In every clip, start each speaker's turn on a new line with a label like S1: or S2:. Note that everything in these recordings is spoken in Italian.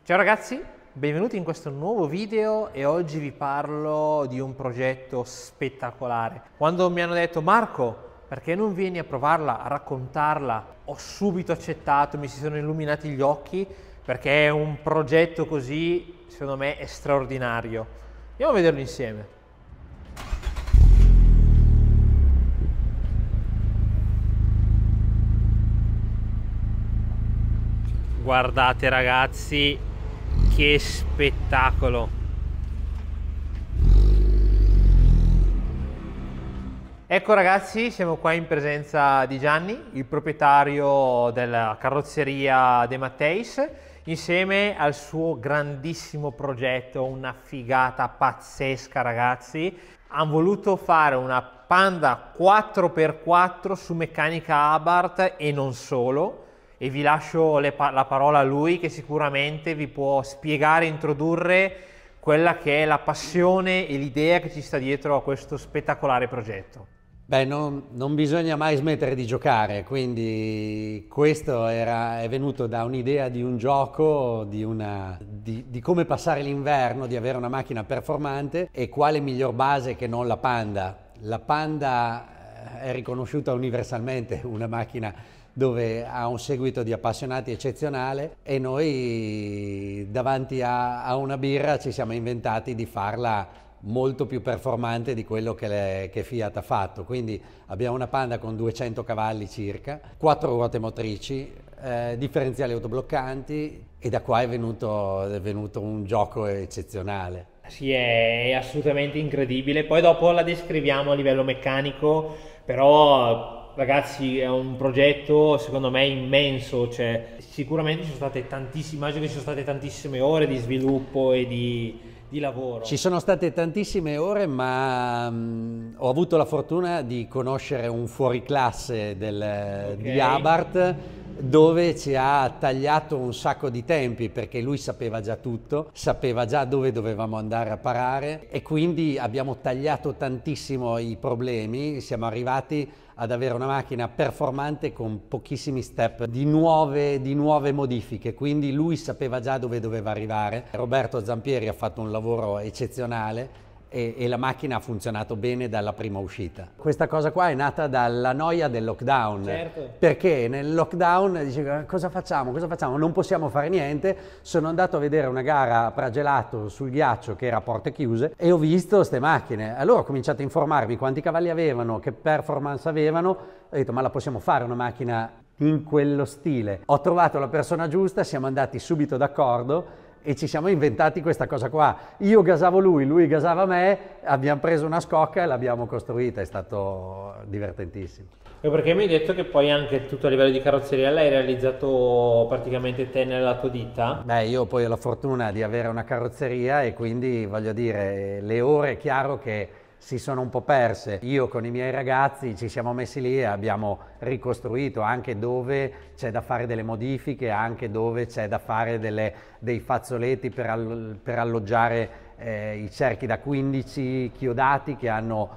S1: Ciao ragazzi, benvenuti in questo nuovo video e oggi vi parlo di un progetto spettacolare. Quando mi hanno detto Marco, perché non vieni a provarla, a raccontarla, ho subito accettato, mi si sono illuminati gli occhi perché è un progetto così, secondo me, è straordinario. Andiamo a vederlo insieme. Guardate ragazzi, che spettacolo! Ecco ragazzi, siamo qua in presenza di Gianni, il proprietario della carrozzeria De Matteis, insieme al suo grandissimo progetto, una figata pazzesca ragazzi. Hanno voluto fare una Panda 4x4 su meccanica Abarth e non solo. E vi lascio la parola a lui che sicuramente vi può spiegare e introdurre quella che è la passione e l'idea che ci sta dietro a questo spettacolare progetto.
S2: Beh, non bisogna mai smettere di giocare, quindi questo è venuto da un'idea di un gioco, di come passare l'inverno, di avere una macchina performante e quale miglior base che non la Panda. La Panda è riconosciuta universalmente una macchina dove ha un seguito di appassionati eccezionale e noi davanti a una birra ci siamo inventati di farla molto più performante di quello che Fiat ha fatto. Quindi abbiamo una Panda con 200 cavalli circa, 4 ruote motrici, differenziali autobloccanti e da qua è venuto un gioco eccezionale.
S1: Sì, è assolutamente incredibile. Poi dopo la descriviamo a livello meccanico, però ragazzi è un progetto secondo me immenso, cioè sicuramente ci sono state tantissime, immagino che ci sono state tantissime ore di sviluppo e di lavoro.
S2: Ci sono state tantissime ore, ma ho avuto la fortuna di conoscere un fuoriclasse di Abarth, dove ci ha tagliato un sacco di tempi perché lui sapeva già tutto, sapeva già dove dovevamo andare a parare e quindi abbiamo tagliato tantissimo i problemi, siamo arrivati ad avere una macchina performante con pochissimi step di nuove modifiche, quindi lui sapeva già dove doveva arrivare. Roberto Zampieri ha fatto un lavoro eccezionale e la macchina ha funzionato bene dalla prima uscita. Questa cosa qua è nata dalla noia del lockdown, certo. Perché nel lockdown dice cosa facciamo? Non possiamo fare niente. Sono andato a vedere una gara a Pragelato sul ghiaccio che era a porte chiuse e ho visto queste macchine. Allora ho cominciato a informarmi quanti cavalli avevano, che performance avevano. Ho detto ma la possiamo fare una macchina in quello stile? Ho trovato la persona giusta, siamo andati subito d'accordo e ci siamo inventati questa cosa qua. Io gasavo lui gasava me, abbiamo preso una scocca e l'abbiamo costruita, è stato divertentissimo.
S1: E perché mi hai detto che poi anche tutto a livello di carrozzeria l'hai realizzato praticamente te nella tua ditta?
S2: Beh, io poi ho la fortuna di avere una carrozzeria e quindi voglio dire, le ore è chiaro che si sono un po' perse. Io con i miei ragazzi ci siamo messi lì e abbiamo ricostruito anche dove c'è da fare delle modifiche, anche dove c'è da fare dei fazzoletti per alloggiare i cerchi da 15 chiodati che hanno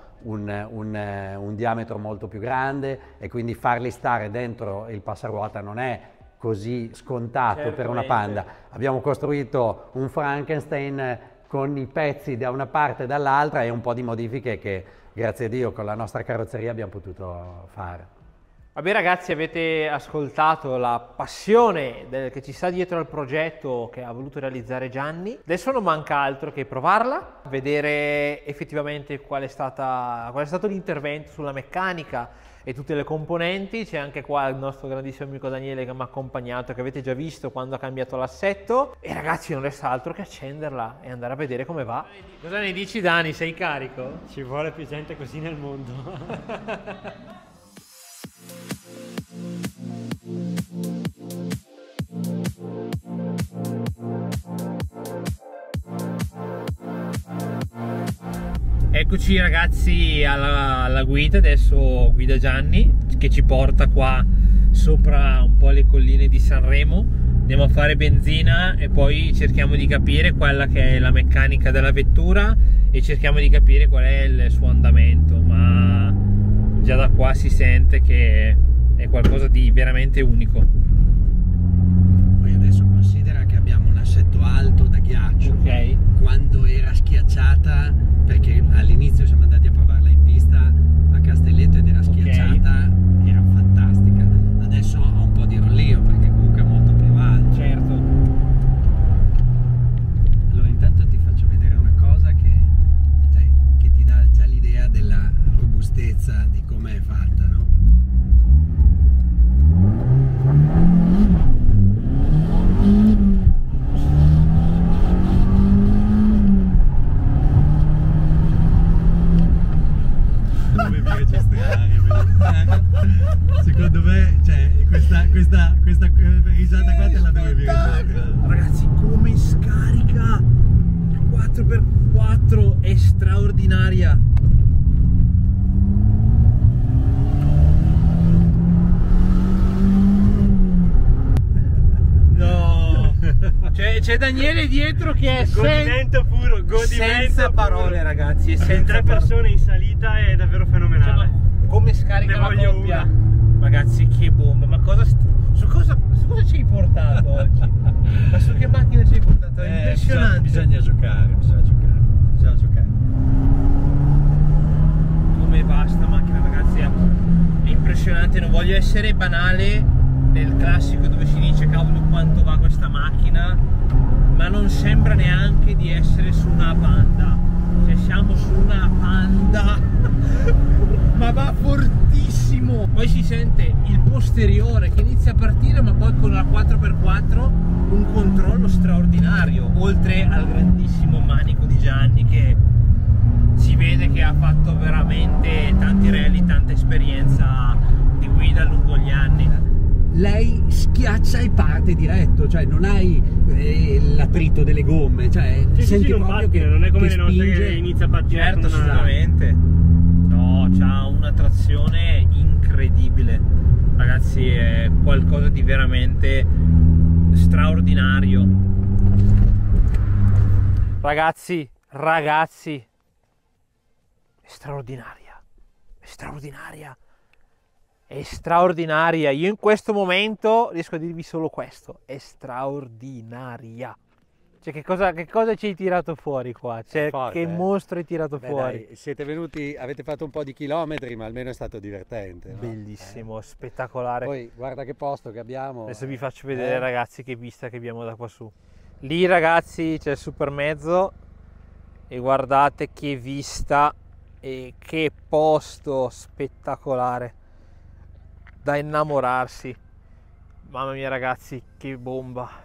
S2: un diametro molto più grande e quindi farli stare dentro il passaruota non è così scontato. Certamente. Per una Panda. Abbiamo costruito un Frankenstein con i pezzi da una parte e dall'altra e un po' di modifiche che grazie a Dio con la nostra carrozzeria abbiamo potuto fare.
S1: Vabbè ragazzi, avete ascoltato la passione che ci sta dietro al progetto che ha voluto realizzare Gianni. Adesso non manca altro che provarla, vedere effettivamente qual è stato l'intervento sulla meccanica e tutte le componenti. C'è anche qua il nostro grandissimo amico Daniele che mi ha accompagnato, che avete già visto quando ha cambiato l'assetto. E ragazzi non resta altro che accenderla e andare a vedere come va. Cosa ne dici Dani? Sei carico?
S3: Ci vuole più gente così nel mondo.
S1: Eccoci ragazzi alla guida, adesso guida Gianni che ci porta qua sopra un po' le colline di Sanremo. Andiamo a fare benzina e poi cerchiamo di capire quella che è la meccanica della vettura e cerchiamo di capire qual è il suo andamento, ma già da qua si sente che è qualcosa di veramente unico.
S2: Poi adesso considera che abbiamo un assetto
S1: scarica il 4x4 è straordinaria. No, c'è Daniele dietro che è
S3: Godimento puro, godimento
S1: senza
S3: puro.
S1: parole, ragazzi, è senza
S3: Tre persone in salita è davvero fenomenale.
S1: Cioè, come scarica
S3: Ne
S1: la
S3: voglio
S1: coppia?
S3: una.
S1: Ragazzi, che bomba! Ma su cosa ci hai portato oggi? Ma su che macchina ci hai portato? È impressionante.
S2: Bisogna giocare.
S1: Come va sta macchina, ragazzi? È impressionante, non voglio essere banale nel classico dove si dice cavolo quanto va questa macchina, ma non sembra neanche di essere su una Panda. Cioè siamo su una Panda ma va fortissimo. Poi si sente il posteriore che inizia a partire, ma poi con la 4x4 un controllo straordinario, oltre al grandissimo manico di Gianni che si vede che ha fatto veramente tanti rally, tanta esperienza di guida lungo gli anni.
S2: Lei schiaccia e parte diretto, cioè non hai l'attrito delle gomme, cioè
S3: Sì, non
S2: proprio
S3: patina, non è come
S2: che
S3: le nostre
S2: spinge.
S3: che inizia a pattinare.
S1: Certo,
S3: con una-
S1: assolutamente. No, c'ha una trazione incredibile. Ragazzi, è qualcosa di veramente straordinario. Ragazzi, è straordinaria. È straordinaria. È straordinaria. Io in questo momento riesco a dirvi solo questo. È straordinaria. Cioè, che cosa ci hai tirato fuori qua? Cioè,
S2: Forte,
S1: che mostro hai tirato
S2: Beh,
S1: fuori?
S2: dai, siete venuti, avete fatto un po' di chilometri, ma almeno è stato divertente, no?
S1: Bellissimo, spettacolare.
S2: Poi guarda che posto che abbiamo.
S1: Adesso vi faccio vedere, ragazzi, che vista che abbiamo da qua su. Lì, ragazzi, c'è il supermezzo e guardate che vista e che posto spettacolare da innamorarsi. Mamma mia, ragazzi, che bomba.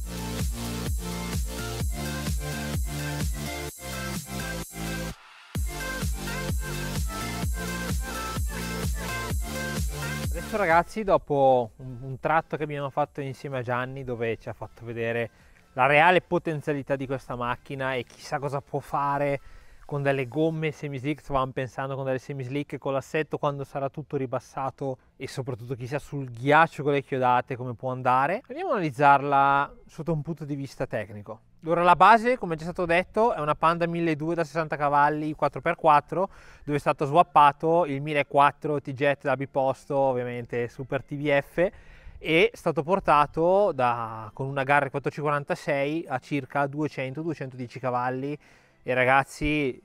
S1: Adesso, ragazzi, dopo un tratto che abbiamo fatto insieme a Gianni, dove ci ha fatto vedere la reale potenzialità di questa macchina e chissà cosa può fare con delle gomme semi-slick, stavamo pensando con delle semi-slick, con l'assetto quando sarà tutto ribassato e soprattutto chissà sul ghiaccio con le chiodate come può andare. Andiamo a analizzarla sotto un punto di vista tecnico. Allora, la base, come già stato detto, è una Panda 1200 da 60 cavalli 4x4, dove è stato swappato il 1004 T-Jet da biposto, ovviamente super TVF, e è stato portato con una Garrett 446 a circa 200-210 cavalli e, ragazzi,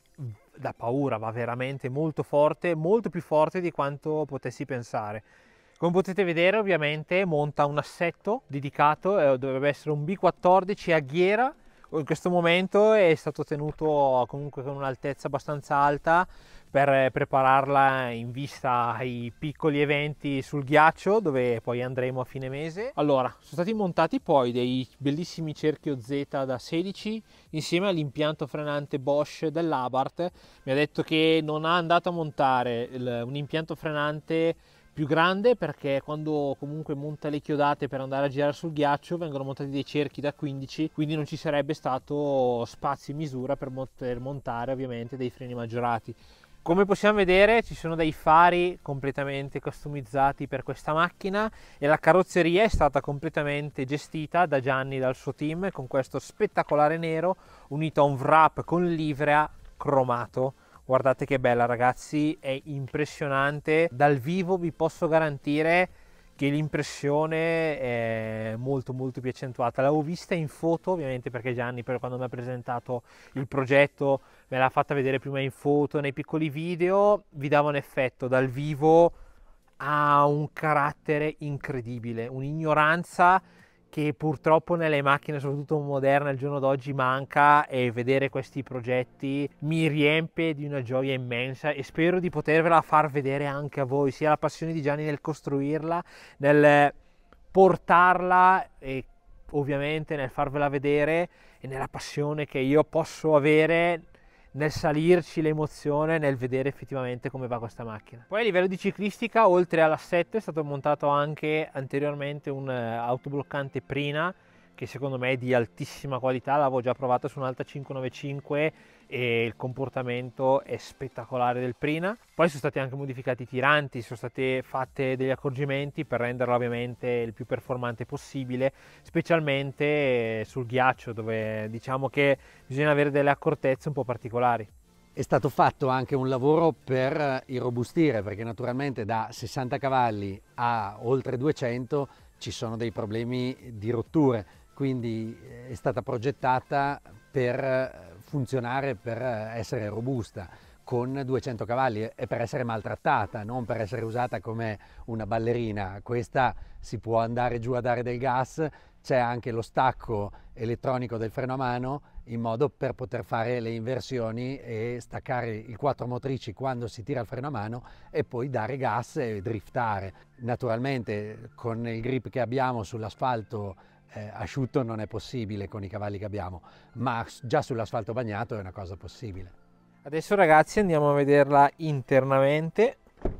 S1: da paura, va veramente molto forte, molto più forte di quanto potessi pensare. Come potete vedere, ovviamente monta un assetto dedicato, dovrebbe essere un B14 a ghiera, in questo momento è stato tenuto comunque con un'altezza abbastanza alta per prepararla in vista ai piccoli eventi sul ghiaccio dove poi andremo a fine mese. Allora, sono stati montati poi dei bellissimi cerchio Z da 16 insieme all'impianto frenante Bosch dell'Abarth. Mi ha detto che non ha andato a montare un impianto frenante più grande perché quando comunque monta le chiodate per andare a girare sul ghiaccio vengono montati dei cerchi da 15, quindi non ci sarebbe stato spazio in misura per poter montare ovviamente dei freni maggiorati. Come possiamo vedere ci sono dei fari completamente customizzati per questa macchina e la carrozzeria è stata completamente gestita da Gianni e dal suo team con questo spettacolare nero unito a un wrap con livrea cromato. Guardate che bella, ragazzi, è impressionante. Dal vivo vi posso garantire che l'impressione è molto più accentuata. L'avevo vista in foto, ovviamente, perché Gianni quando mi ha presentato il progetto me l'ha fatta vedere prima in foto, nei piccoli video, vi dava un effetto. Dal vivo ha un carattere incredibile, un'ignoranza che purtroppo nelle macchine, soprattutto moderne, al giorno d'oggi manca, e vedere questi progetti mi riempie di una gioia immensa e spero di potervela far vedere anche a voi, sia la passione di Gianni nel costruirla, nel portarla e ovviamente nel farvela vedere, e nella passione che io posso avere nel salirci l'emozione nel vedere effettivamente come va questa macchina. Poi a livello di ciclistica, oltre all'assetto, è stato montato anche anteriormente un autobloccante Prina che secondo me è di altissima qualità, l'avevo già provata su un'alta 595 e il comportamento è spettacolare del Prina. Poi sono stati anche modificati i tiranti, sono state fatte degli accorgimenti per renderlo ovviamente il più performante possibile, specialmente sul ghiaccio, dove diciamo che bisogna avere delle accortezze un po' particolari.
S2: È stato fatto anche un lavoro per irrobustire, perché naturalmente da 60 cavalli a oltre 200 ci sono dei problemi di rotture, quindi è stata progettata per funzionare, per essere robusta con 200 cavalli e per essere maltrattata, non per essere usata come una ballerina. Questa si può andare giù a dare del gas, c'è anche lo stacco elettronico del freno a mano in modo per poter fare le inversioni e staccare il quattro motrici quando si tira il freno a mano e poi dare gas e driftare. Naturalmente con il grip che abbiamo sull'asfalto asciutto non è possibile con i cavalli che abbiamo, ma già sull'asfalto bagnato è una cosa possibile.
S1: Adesso ragazzi andiamo a vederla internamente.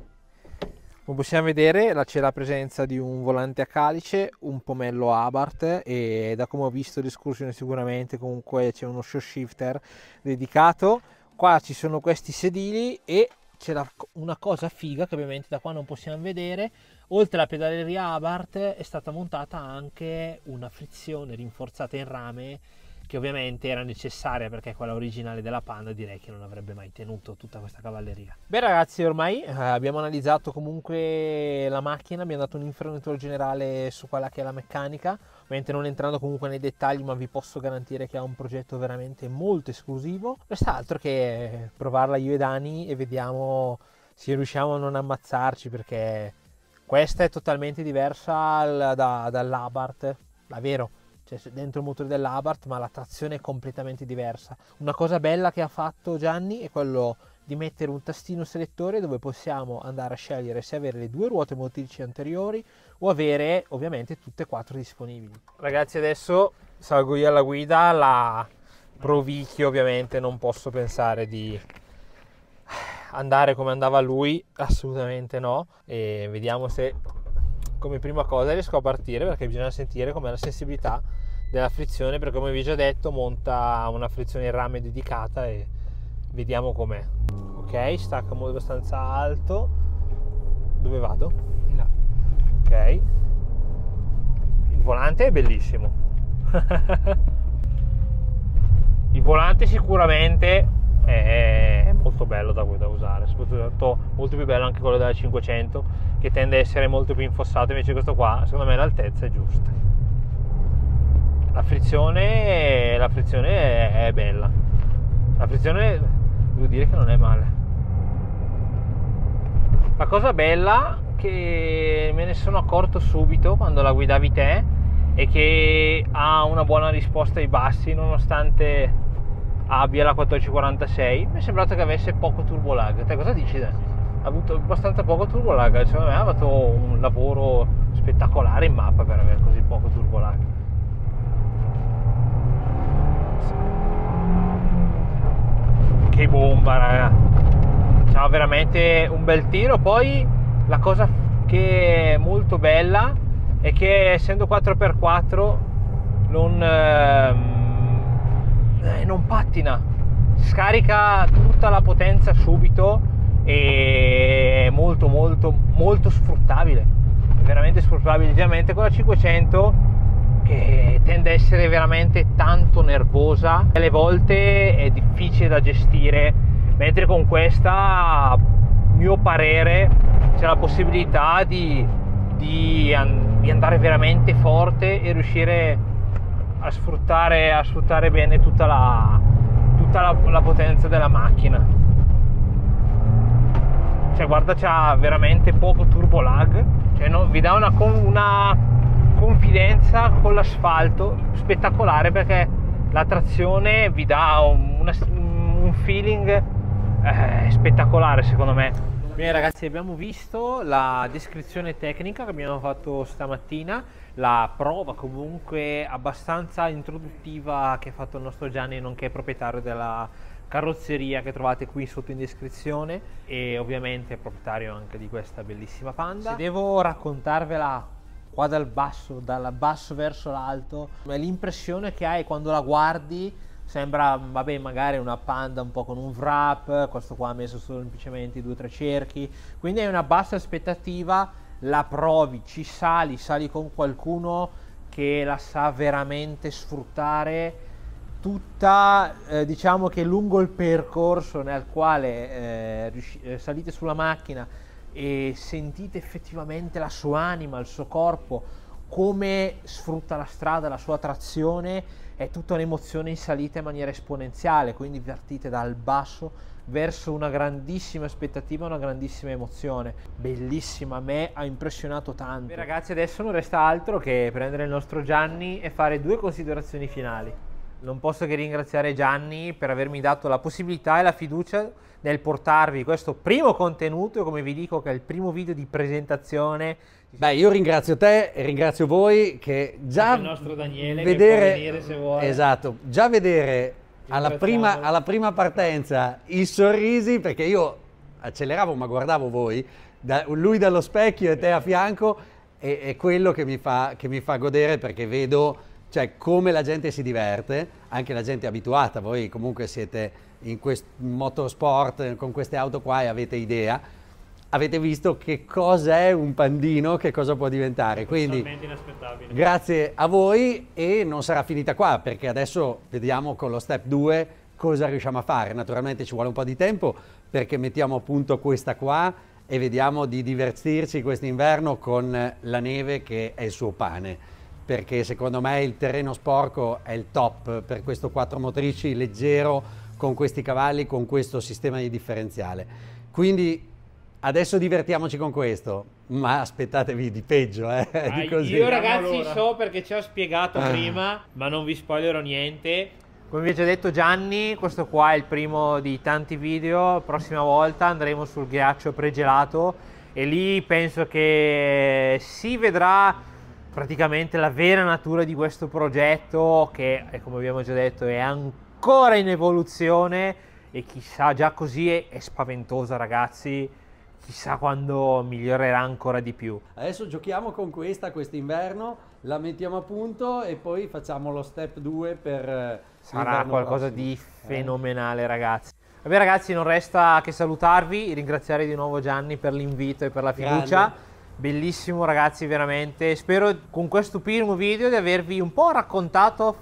S1: Come possiamo vedere c'è la presenza di un volante a calice, un pomello Abarth e da come ho visto l'escursione sicuramente comunque c'è uno show shifter dedicato. Qua ci sono questi sedili e c'è una cosa figa che ovviamente da qua non possiamo vedere. Oltre alla pedaleria Abarth è stata montata anche una frizione rinforzata in rame che ovviamente era necessaria perché quella originale della Panda direi che non avrebbe mai tenuto tutta questa cavalleria. Beh ragazzi, ormai abbiamo analizzato comunque la macchina, abbiamo dato un'infarinatura generale su quella che è la meccanica, ovviamente non entrando comunque nei dettagli, ma vi posso garantire che ha un progetto veramente molto esclusivo. Resta altro che provarla io e Dani e vediamo se riusciamo a non ammazzarci, perché questa è totalmente diversa dall'Abarth, davvero. C'è dentro il motore dell'Abarth, ma la trazione è completamente diversa. Una cosa bella che ha fatto Gianni è quello di mettere un tastino selettore dove possiamo andare a scegliere se avere le due ruote motrici anteriori o avere ovviamente tutte e quattro disponibili. Ragazzi, adesso salgo io alla guida, la provicchio, ovviamente non posso pensare di andare come andava lui, assolutamente no, e vediamo se come prima cosa riesco a partire, perché bisogna sentire com'è la sensibilità della frizione, perché come vi ho già detto monta una frizione in rame dedicata e vediamo com'è. Ok, stacca abbastanza alto. Dove vado? No. Ok, il volante è bellissimo. Il volante sicuramente è molto bello da usare, soprattutto molto più bello anche quello della 500 che tende a essere molto più infossato, invece questo qua secondo me l'altezza è giusta. La frizione è bella, la frizione devo dire che non è male. La cosa bella che me ne sono accorto subito quando la guidavi te è che ha una buona risposta ai bassi nonostante abbia la 1446. Mi è sembrato che avesse poco turbo lag. Te cosa dici? Ha avuto abbastanza poco turbo lag, secondo me ha fatto un lavoro spettacolare in mappa per avere così poco turbo lag. Che bomba, raga, c'ha veramente un bel tiro. Poi la cosa che è molto bella è che essendo 4x4 non pattina, scarica tutta la potenza subito e è molto sfruttabile, è veramente sfruttabile. Ovviamente con la 500 che tende a essere veramente tanto nervosa, alle volte è difficile da gestire, mentre con questa a mio parere c'è la possibilità di andare veramente forte e riuscire a sfruttare bene tutta la potenza della macchina. Cioè guarda, c'ha veramente poco turbo lag, cioè vi dà una confidenza con l'asfalto spettacolare, perché la trazione vi dà un feeling spettacolare secondo me. Bene ragazzi, abbiamo visto la descrizione tecnica che abbiamo fatto stamattina, la prova comunque abbastanza introduttiva che ha fatto il nostro Gianni, nonché proprietario della carrozzeria che trovate qui sotto in descrizione e ovviamente proprietario anche di questa bellissima Panda. Se devo raccontarvela qua dal basso verso l'alto, l'impressione che hai quando la guardi sembra, vabbè, magari una Panda un po' con un wrap, questo qua ha messo semplicemente i 2-3 cerchi, quindi hai una bassa aspettativa, la provi, ci sali con qualcuno che la sa veramente sfruttare tutta, diciamo che lungo il percorso nel quale salite sulla macchina e sentite effettivamente la sua anima, il suo corpo, come sfrutta la strada, la sua trazione, è tutta un'emozione in salita in maniera esponenziale, quindi partite dal basso verso una grandissima aspettativa, una grandissima emozione, bellissima, a me ha impressionato tanto. Beh, ragazzi, adesso non resta altro che prendere il nostro Gianni e fare 2 considerazioni finali. Non posso che ringraziare Gianni per avermi dato la possibilità e la fiducia nel portarvi questo primo contenuto, e come vi dico che è il primo video di presentazione.
S2: Beh, io ringrazio te e ringrazio voi che già
S1: il nostro Daniele
S2: vedere,
S1: che può venire se vuole.
S2: Esatto, già vedere alla prima partenza i sorrisi, perché io acceleravo ma guardavo voi, lui dallo specchio e te a fianco, è quello che mi fa godere, perché vedo, cioè, come la gente si diverte, anche la gente abituata. Voi comunque siete in motorsport con queste auto qua e avete idea, avete visto che cosa è un pandino, che cosa può diventare. Quindi
S3: inaspettabile.
S2: Grazie a voi, e non sarà finita qua, perché adesso vediamo con lo step 2 cosa riusciamo a fare. Naturalmente ci vuole un po' di tempo, perché mettiamo a punto questa qua e vediamo di divertirci quest'inverno con la neve, che è il suo pane, perché secondo me il terreno sporco è il top per questo 4 motrici leggero, con questi cavalli, con questo sistema di differenziale. Quindi adesso divertiamoci con questo, ma aspettatevi di peggio, di così.
S1: Io, ragazzi, so, perché ci ho spiegato prima, ma non vi spoilerò niente. Come vi ho già detto Gianni, questo qua è il primo di tanti video. La prossima volta andremo sul ghiaccio pregelato e lì penso che si vedrà praticamente la vera natura di questo progetto, che come abbiamo già detto è ancora in evoluzione, e chissà, già così è spaventosa, ragazzi. Chissà quando migliorerà ancora di più.
S2: Adesso giochiamo con quest'inverno, la mettiamo a punto e poi facciamo lo step 2 per
S1: sarà qualcosa di fenomenale, ragazzi. Vabbè, ragazzi, non resta che salutarvi, ringraziare di nuovo Gianni per l'invito e per la fiducia.
S2: Grande.
S1: Bellissimo, ragazzi, veramente. Spero con questo primo video di avervi un po' raccontato,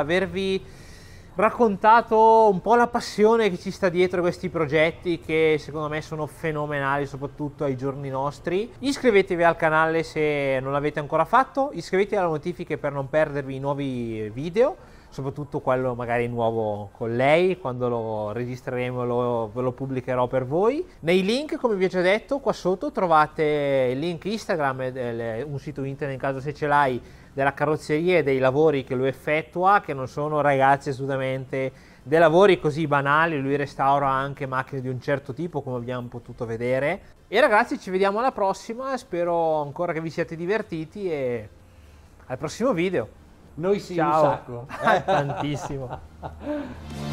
S1: un po' la passione che ci sta dietro questi progetti, che secondo me sono fenomenali, soprattutto ai giorni nostri. Iscrivetevi al canale se non l'avete ancora fatto, iscrivetevi alle notifiche per non perdervi i nuovi video, soprattutto quello magari nuovo con lei. Quando lo registreremo ve lo pubblicherò per voi. Nei link, come vi ho già detto, qua sotto trovate il link Instagram e un sito internet, in caso se ce l'hai, della carrozzeria e dei lavori che lui effettua, che non sono, ragazzi, assolutamente dei lavori così banali. Lui restaura anche macchine di un certo tipo, come abbiamo potuto vedere. E ragazzi, ci vediamo alla prossima, spero ancora che vi siate divertiti e al prossimo video.
S2: Noi sì,
S1: ciao.
S2: un sacco.
S1: Tantissimo.